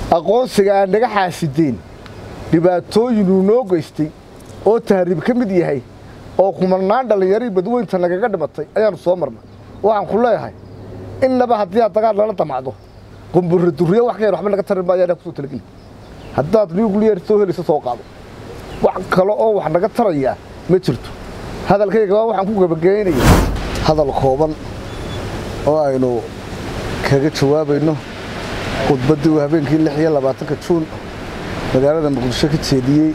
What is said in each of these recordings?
aqoonsiga aan naga xaasideen dhibaatooyin uu noo geystay oo tahriib ka mid yahay oo kumanaan dhalinyaro badweynta nagaga dhimatay ayaan soo marnay waxaan ku leeyahay innaba haddii aad dagaal lala damacdo qumbur duriyo wax kale waxba laga tarin maayaan ku soo talageli haddaad nuclear soo helayso soo qaado wax kale oo wax naga taraya ma jirto hadalkayga waxaan ku gabagaynaya hadal kooban oo aynu kaga jawaabayno khudbadii habeenkii 26 Juun magaalada Muqdisho ka jeediyay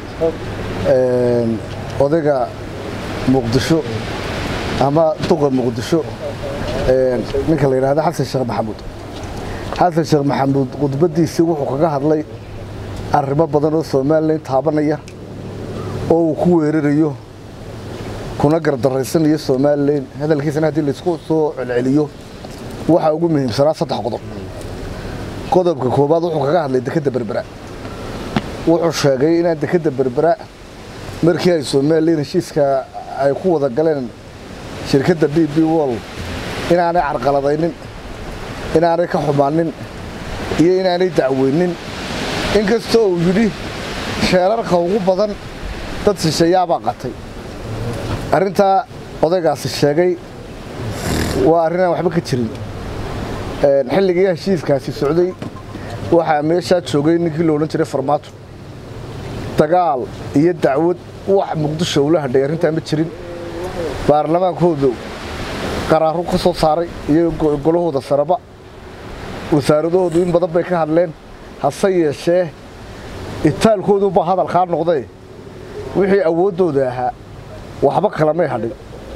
odayga Muqdisho ama duqa Muqdisho ninka la yiraahdo Xasan Sheekh Maxamuud khudbadiisi wuxuu kaga hadlay arrimo badan oo Soomaaliland taabanaya oo uu ku weerarayo kuna gardaraysanaya Soomaaliland hadalkiisana hadii la isku soo celceliyo waxa ugu muhiimsan 3 qodob qodobka koobaad wuxuu kaga hadlay dekada Berbera wuxuu sheegay in dekada Berbera markii ay Soomaaliland heshiiska ay ku wada galeen shirkadda DP World inaanay carqaladaynin inaanay ka xumaanin iyo inaanay dacweynin inkastoo uu yiri sheerarka ugu badan dad shisheeyaaba qatay arinta odaygaasi sheegay waa arrin waxba ka jirin xilligii heshiiskaasi socday waxa meesha joogay ninkii loo oran jiray Farmaajo dagaal iyo dacwad wax Muqdisho ula hadhay arinta ma jirin baarlamaankoodu qaraaro ka soo saaray iyo golahooda saraba wasaaradoodu in badan bay ka hadleen hase yeeshee itaalkoodu ba hadal qaar noqday wixii awoodooda ahaa waxba kala ma hadhin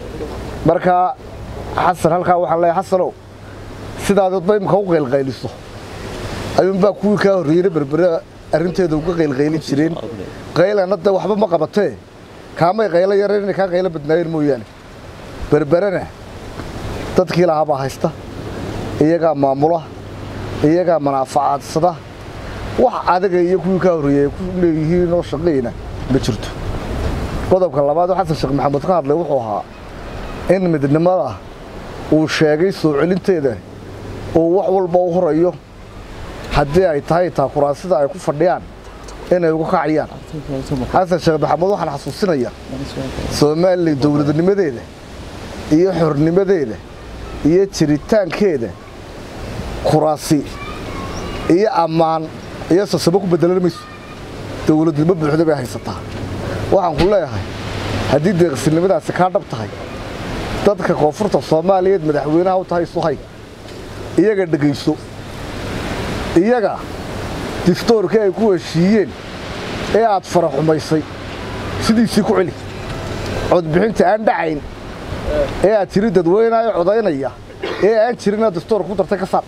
marka xasan halka waxaan leeyahay xasanow sidaad dadba u qeylqeyliso ayuun baa kuwii ka horreeyay Berbera arinteedu uga qeylqeylin jireen qeylana waxba ma qabatee kaamay qeylo yareen ka qeylo badnaayeen mooyaan Berberana dadkii lahaaba haysta iyaga maamula iyaga manaafacadsada wax adaga iyo kuwii ka horreeyay ku leeyihiin oo shaqeeyna ma jirto qodobka labaad Xasan Sheekh Maxamuud ka hadlay wuxuu ahaa in midnimada uu sheegay soo celinteeda oo wax walba u horeeyo haddii ay tahay taakuraasida ay ku fadhiyaan inay uga kacayaan Xasan Sheekh Maxamuud waxaan xasuusinayaa Soomaaliland dawladnimadeeda iyo xornimadeeda iyo jiritaankeeda kuraasi iyo amaan iyo sabab ku bedelanayso dawladnimo buuxda bay haysataa waxaan ku leeyahay haddii deeqsinimadaasi ka dhab tahay dadka koonfurta Soomaaliyeed madaxweynaha u tahay Suhay iyaga dhageyso iyaga diftoorka ay ku heshiiyeen ee aad faraxumaysay sidiisii ku celi cod bixinta aan dhacayn ee aad tiri dadweynaha codaynaya ee aan jirin diftoor ku dartay ka saar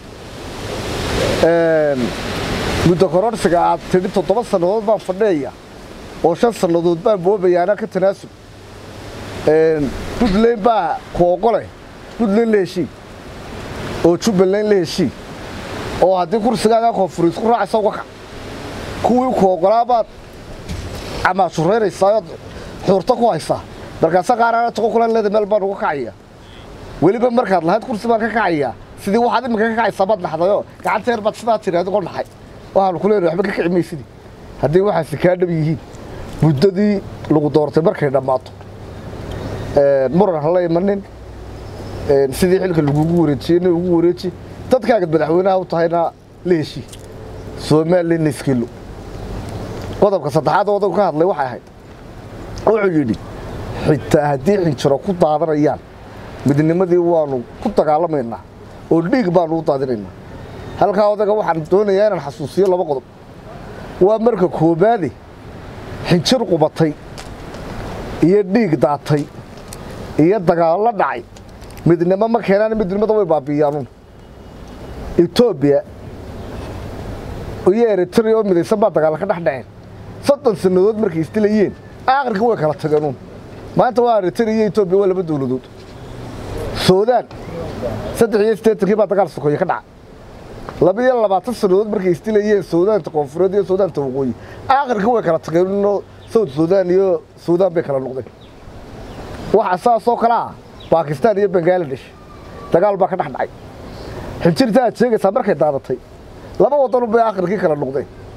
muddo kororsiga aad tiri 7 sanadood baan fadhiya oo 5 sanadood baan boobayaana ka tanaasub Puntland baa ku ogolay Puntland leeshi oo Jubaland leeshi oo haddii kursigaaga koonfuriis ku raacayso waxa kuwii ku ogolaabaad ama sureeraysaa xurta ku haysa markaas qaarana toqo kula leedahay meel baan uga kacaya waliba markaad lahayd kursi baan ka kacaya sidii waxaad imika ka kacaysaa bad dhaxdayo gacanteer bad sidaa tiraado qol dhaxay waxaan ku leeyahay waxba ka kicmaysid haddii waxaasi ka dhab yihiin muddadii lagu doortay markay dhamaato muran halay manin sidii xilka lagu wareejiyay dadkaaga madaxweynaha u tahayna leeshi Soomaaliland iskilo qodobka saddexaad oo ka hadlay waxa ahayd wuxuu yiri xitaa haddii xinjiro ku daadanayaan midnimadii waanu ku dagaalameynaa oo dhiig baanu u daadinaynaa halka odaga waxaan doonayaa inaan xasuusiyo 2 qodob waa marka koobaad xinjir qubatay iyo dhiig daatay iyo dagaal la dhacay midnimo ma keenaan midnimada way baabiyaan Ethiopia iyo Eritrea oo midaysan baa dagaal ka dhaxdhaceen 30 sanadood markay istilayeen aakhirka way kala tageen maanta waa Eritrea iyo Ethiopia waa laba dawladood Suudaan 3 baa dagaal sokoy ka dhacay 22 sanadood markay istilayeen Suudaan koonfureed iyo Suudaan waqooyi aakhirka way kala tageen South Sudan iyo Suudaan bay kala noqdeen waxa asaasoo kala Pakistan iyo Bangladesh dagaal baa ka dhaxdhacay xinjirta sheegaysa markay daadatay laba wadan bay aakhirkii kala noqdeen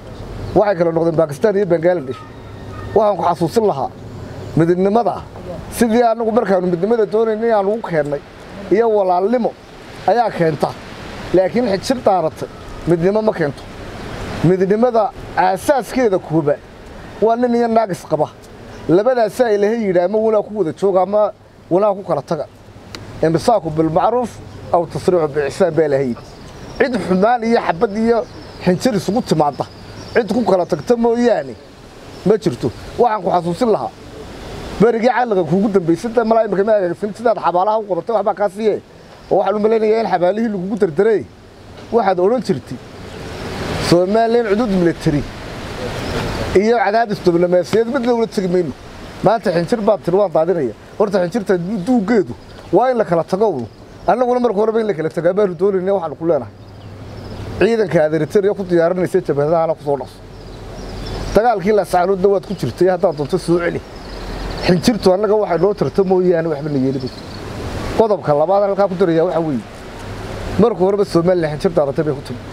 waxay kala noqdeen Pakistan iyo Bangladesh waxaan ku xasuusin lahaa midnimada sidii anagu markaanu midnimada doonaynay aan ugu keenay iyo walaalnimo ayaa keenta laakiin xijir daaratay midnimo ma keento midnimada asaaskeeda kuuba waa nin iyo naagis qaba labadaas ay ilaahay yiraahdo walaa ku wada jooga ama walaa ku kala taga imsaaku bil macruuf aw tasriicu bi ihsaan balahay cid xumaan iyo xabad iyo xinjir isugu timaada cid ku kala tagta mooyaane ma jirto waxaan ku xasuusin lahaa barigi calaqa kuugu dambeysay malaay markay ma agagsan sidaad xabaalaha u qabatay waxba ka siiyay oo waxa uu maleeyahay in xabaalihii lagu dardaray waxaad oran jirtay Soomaaliland cudud military iyo cadaadis diblomaasiyad mid la wada tagmayno maanta xinjir baad tirwaan daadinaya horta xinjirta duugeedu waa in la kala tago annaguna markii hore in la kala tagaa baa doonayna waxaan ku leenahay ciidanka adeertariya ku diyaarinaysa jabhadaha ku soo dhax dagaalkii la saacado waad ku jirtay hadda doonto soo celi xinjirtu annaga waxa loo tartamooyaan waxba la yeelay qodobka labaad halka ku diraya waxa weey markii hore Soomaaliland xinjirta aratay bay ku timid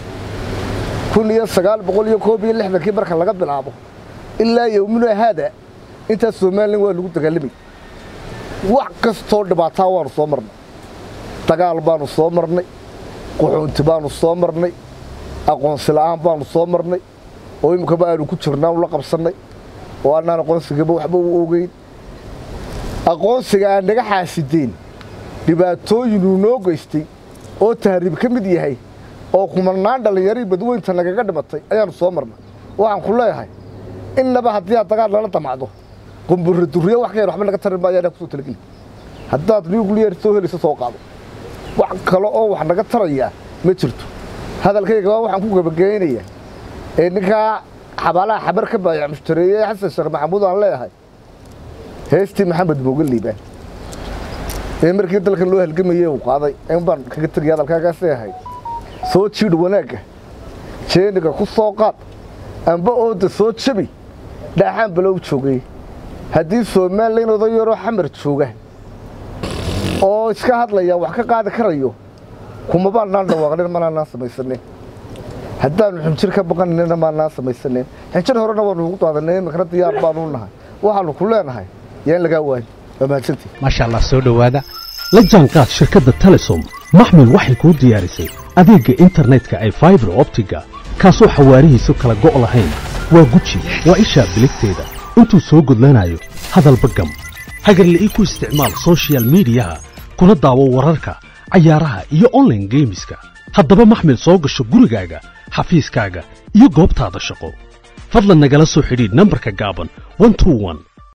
1961 marka laga bilaabo ilaa yawmina hada inta Soomaaliland waa lagu dagaalamay wax kasto dhibaato waan soo marnay dagaal baan soo marnay qoxoonti baan soo marnay aqoonsi la'aan baan soo marnay oo imka baan ku jirnaa la qabsanay oo aanan aqoonsiga waxba u ogeyn aqoonsiga aan naga xaasideen dhibaatooyin uu noo geystay oo tahriib ka mid yahay oo kumanaan dhalinyaro badweynta nagaga dhimatay ayaan soo marnay waxaan ku leeyahay innaba haddii dagaal lala damacdo qumbur duriyo wax ka yar waxba naga tarin baayana ku soo talagin haddaad nuclear soo helayso soo qaado wax kale oo wax naga taraya ma jirto hadalkayga waxaan ku gabageynayaa ninka xabaalaha xabar ka baayac mushtareeyay Xasan Sheekh Maxamuud aan leeyahay heestii Maxamed Boogaliiba markii dalkan loo halgamayay uu qaaday in baan kaga tagay hadalkaaga seehay soo jiid wanaaga jeeniga ku soo qaad amba oo soo jabi dhaxan balow joogay haddii Soomaaliland oo yaro xamar jooga oo iska hadlaya wax ka qaadi karayo kuma baan dhawaaqneen mana samaysanay haddaan xinjir ka baqanayna ma samaysanay xinjir horena waan ugu daadanay marka diyaar baan u nahay waxaan ku leenahay yaan laga waay wamaadsanti ma sha Allah soo dhawaada la jaanqaad shirkadda Telesom maxmil waxay ku diyaarisay adeega internetka ay fiber optiga kaasoo xawaarihiisu kala go' lahayn waa guji waa isha biligteeda intuu soo gudlanayo hadalba gam hagarlii ku isticmaal social media kuna daawo wararka ciyaaraha iyo online gameska haddaba maxmil soo gasho gurigaaga xafiiskaaga iyo goobtaada shaqo fadlan nagala soo xidhiidh nambarka gaaban 121